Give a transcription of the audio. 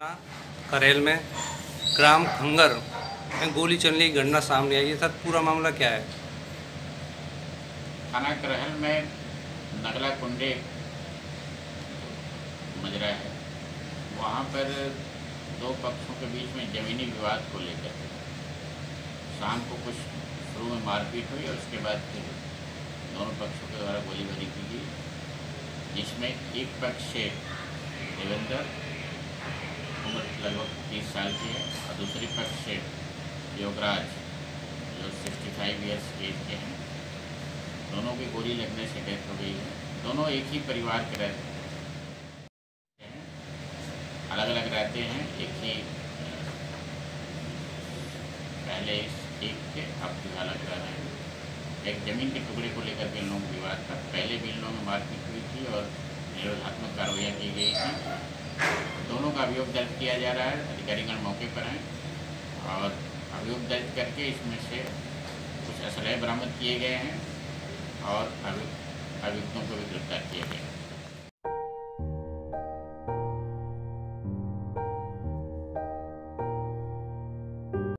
करेल में ग्राम खंगर में गोली चलने की घटना सामने आई है। सर, पूरा मामला क्या है? थाना करहल में नगला कुंडे मजरा है, वहाँ पर दो पक्षों के बीच में ज़मीनी विवाद को लेकर शाम को कुछ शुरू में मारपीट हुई और उसके बाद फिर दोनों पक्षों के द्वारा गोलीबारी की गई, जिसमें एक पक्ष से देवेंद्र उम्र लगभग 30 साल की है और दूसरे पक्ष से योगराज जो 65 ईयर्स एज के हैं। दोनों की गोली लगने से डेथ हो गई है। दोनों एक ही परिवार के रहते हैं, अलग अलग रहते हैं। एक ही पहले एक थे, अब भी अलग रह रहे हैं। एक ज़मीन के टुकड़े को लेकर के इन लोगों विवाद था। पहले भी इन लोगों में मारपीट हुई थी और निरोधात्मक कार्रवाइयाँ की गई थी। दोनों का अभियोग दर्ज किया जा रहा है। अधिकारीगण मौके पर हैं और अभियोग दर्ज करके इसमें से कुछ असलहे बरामद किए गए हैं और अभियुक्तों को भी गिरफ्तार किया गया है।